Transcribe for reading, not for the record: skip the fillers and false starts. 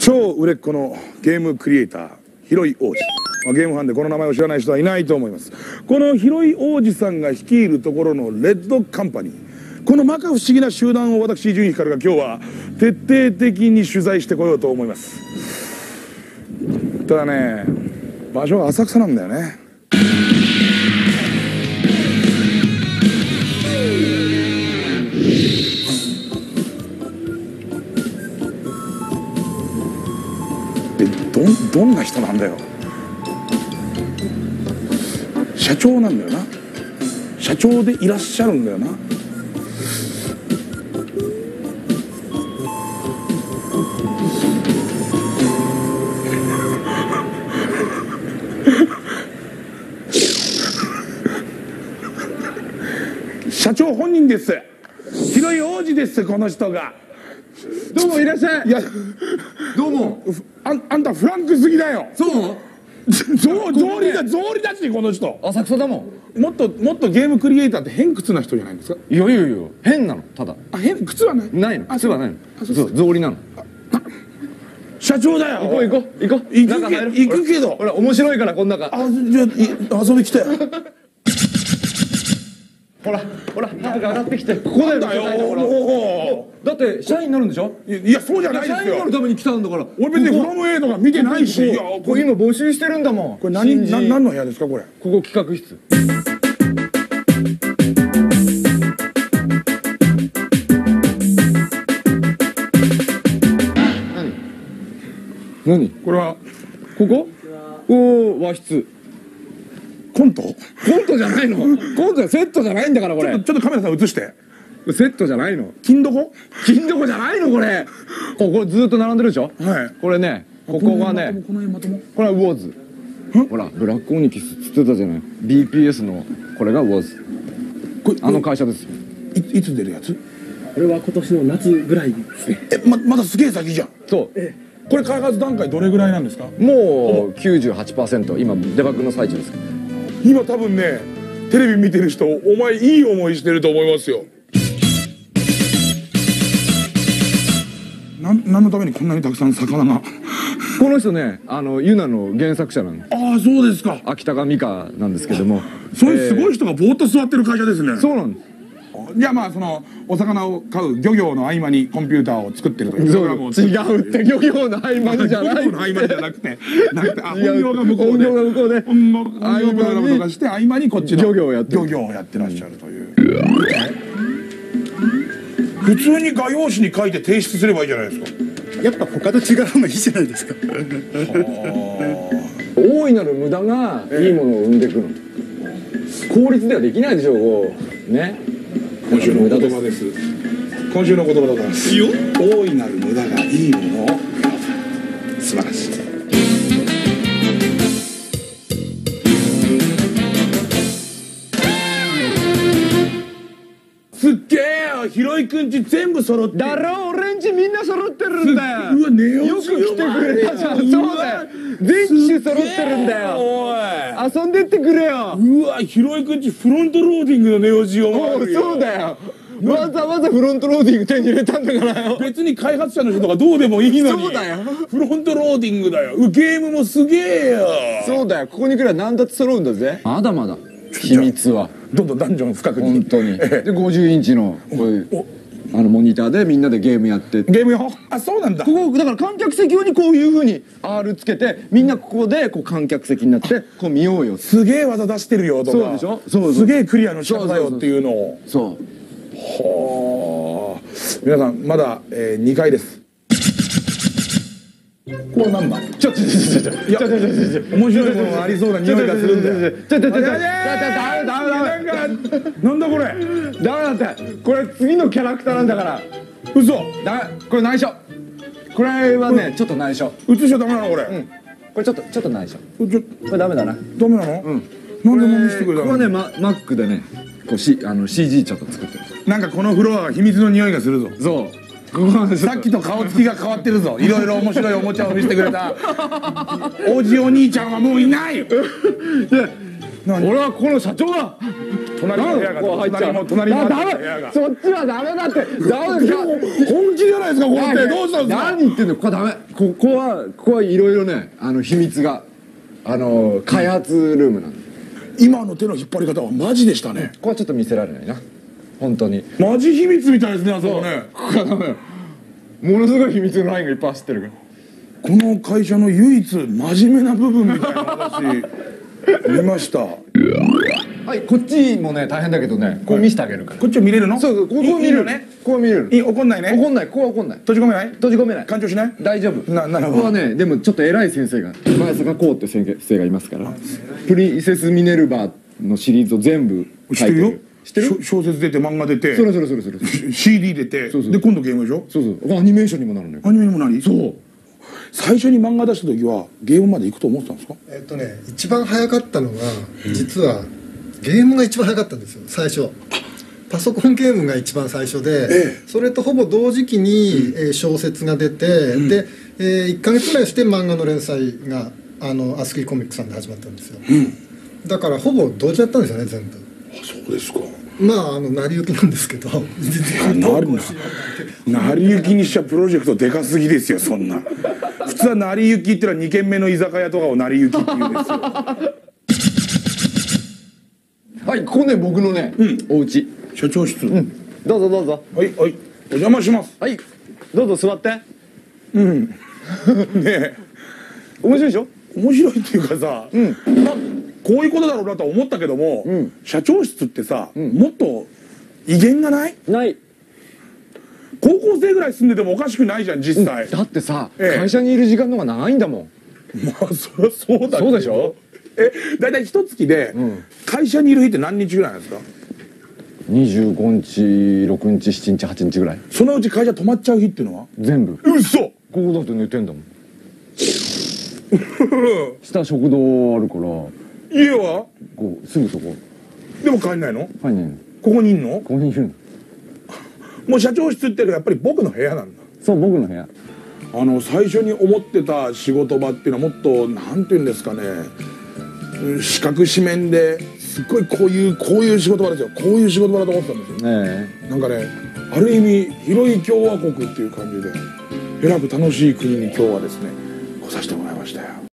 超売れっ子のゲームクリエイター広井王子、ゲームファンでこの名前を知らない人はいないと思います。この広井王子さんが率いるところのレッドカンパニー、この摩訶不思議な集団を私純光が今日は徹底的に取材してこようと思います。ただね、場所は浅草なんだよね。でどんな人なんだよ。社長なんだよな。社長でいらっしゃるんだよな。社長本人です。広井王子です。この人が。 どうもいらっしゃい。 いや、 どうも。 あんたフランクすぎだよ。 そう草履だし、この人。 浅草だもん。 もっとゲームクリエイターって偏屈な人じゃないんですか。 いやいやいや、変なの。ただ靴はないないの。靴はないの。そう草履なの。 社長だよ。 行こう行くけど、 ほら面白いからこん中。 じゃあ遊び来たよ。 ほら早く上がってきて。ここだよ。だって社員になるんでしょ。 いや、そうじゃないですよ。 社員になるために来たんだから。 俺別にフラムエイとか見てないし。 これ今募集してるんだもん。 これ何の部屋ですかこれ。 ここ企画室。何これはここ。おお、和室。 コントじゃないの。コントはセットじゃないんだからこれ。 ちょっとカメラさん映して。 セットじゃないの。 金どこじゃないのこれ。ここずっと並んでるでしょ。 はい。 これね、ここがね、 この辺まとも。 これはウォーズ。ほらブラックオニキスつってたじゃない。 BPS のこれがウォーズ。あの会社ですよ。 いつ出るやつ。 これは今年の夏ぐらいですね。 まだすげえ先じゃん。 そう、 これ開発段階どれぐらいなんですか。 もう 98% 今デバッグの最中です。 今多分ね、テレビ見てる人お前いい思いしてると思いますよ。何のためにこんなにたくさん魚が。 この人ね、ユナの原作者なの。 ああ、そうですか。 秋高美香なんですけども、 そういうすごい人がぼーっと座ってる会社ですね。 そうなんです。 じゃあまあそのお魚を飼う漁業の合間にコンピューターを作ってるという。 そう、違うって。漁業の合間にじゃない。 漁業の合間じゃなくて、本業が向こうで。 本業が向こうで。 本業プログラムとかして合間にこっちの漁業をやってらっしゃるという。普通に画用紙に書いて提出すればいいじゃないですか。 やっぱ他と違う方がいいじゃないですか。 大いなる無駄がいいものを生んでくるの。効率ではできないでしょう。こうね。 今週の言葉です。今週の言葉でございます。大いなる無駄がいいものを。素晴らしい。すっげえよ、ひろいくんち全部揃ってる。 だろ、俺んちみんな揃ってるんだよ。 うわ、ネオよく来てくれたじゃん。そうだよ。全機種揃ってるんだよ。 おい、 遊んでってくれよ。 うわ、ひろいくんちフロントローディングのネオジオもあるよ。 そうだよ。わざわざフロントローディング手に入れたんだからよ。 別に開発者の人とかどうでもいいのに。 そうだよ。 フロントローディングだよ。ゲームもすげえよ。 そうだよ。ここに来れば何だって揃うんだぜ。まだまだ秘密はどんどんダンジョン深くに。 本当に。で50インチのこういうモニターでみんなでゲームやって。 ゲームよ。あ、そうなんだ。 ここだから観客席用にこういう風に R つけて、みんなここでこう観客席になってこう見ようよ。 すげえ技出してるよとか。 そうでしょ。そうすげえクリアの仕方だよっていうのを。 そう。 はあ。皆さんまだ2回です。これ何枚？いや、面白いものがありそうな匂いがするんだよ。なんだこれ。 ダメだって。これ次のキャラクターなんだから。 嘘。 これ内緒。これはね、ちょっと内緒。 映しちゃダメなのこれ。 これちょっと内緒。ここれダメだな。 ダメなの？なんでも見せてくれたの？ ここはね、マックでね、こうCG ちょっと作ってる。 なんかこのフロアは秘密の匂いがするぞ。 そう。 さっきと顔つきが変わってるぞ。いろいろ面白いおもちゃを見せてくれたおじお兄ちゃんはもういない。 俺はここの社長だ。 隣の部屋が隣の部屋がそっちはダメだって。ダメだ。 本気じゃないですかこれってどうしたんですか。 何言ってんの。ここはダメ。ここはいろいろね、秘密が開発ルームなんで。 今の手の引っ張り方はマジでしたね。 ここはちょっと見せられないな。本当に。 マジ秘密みたいですねあそこね。 ここはダメよ。ものすごい秘密のラインがいっぱい走ってるから。 この会社の唯一真面目な部分みたいな話見ました。 はい、こっちもね大変だけどね、こう見せてあげるから。 こっちは見れるの。 そうそう、ここ見れるね。ここ見れる。 怒んないね。 怒んない。ここは怒んない。 閉じ込めない。 閉じ込めない。 干潮しない。 大丈夫。 なるほど。 ここはね、でもちょっと偉い先生が前坂こうって先生がいますから、プリンセスミネルヴァのシリーズを全部知ってるよ。 知ってる。 小説出て漫画出てそれ CD 出てそうで今度ゲームでしょ。 そうそう、アニメーションにもなるのよ。 アニメにもなり。 そう。 最初に漫画出した時はゲームまで行くと思ってたんですか。 一番早かったのが実はゲームが一番早かったんですよ最初。パソコンゲームが一番最初で、それとほぼ同時期に、小説が出て、で、1ヶ月ぐらいして漫画の連載がアスキーコミックさんで始まったんですよ、だからほぼ同時だったんですよね全部。 あ、そうですか。 まあ成り行きなんですけど成り行きにしちゃプロジェクトでかすぎですよそんな。普通は成り行きってのは2軒目の居酒屋とかを成り行きって言うんですよ。 はい、ここね僕のね、お家。 社長室。 どうぞどうぞ。 はいはい、お邪魔します。 はい、どうぞ座って。 ねえ、 面白いでしょ。 面白いっていうかさ、まあこういうことだろうなとは思ったけども、社長室ってさ、もっと威厳がない？ ない。 高校生ぐらい住んでてもおかしくないじゃん実際。 だってさ、会社にいる時間の方が長いんだもん。 まあそりゃそうだけど。 そうでしょ。 だいたい一月で会社にいる日って何日ぐらいなんですか ？25日、6日、7日、8日ぐらい。 そのうち会社泊まっちゃう日っていうのは？ 全部。 嘘。 ここだって寝てんだもん。下食堂あるから。 家はこうすぐそこ。 でも帰んないの？ 帰んないの。 ここにいんの？ ここにいるの。 もう社長室っていうのはやっぱり僕の部屋なんだ。 そう、僕の部屋。 最初に思ってた仕事場っていうのはもっとなんていうんですかね、四角四面ですっごいこういう仕事場ですよ。こういう仕事場だと思ってたんですよ。なんかね、ある意味広い共和国っていう感じでえらく楽しい国に今日はですね来させてもらいましたよ。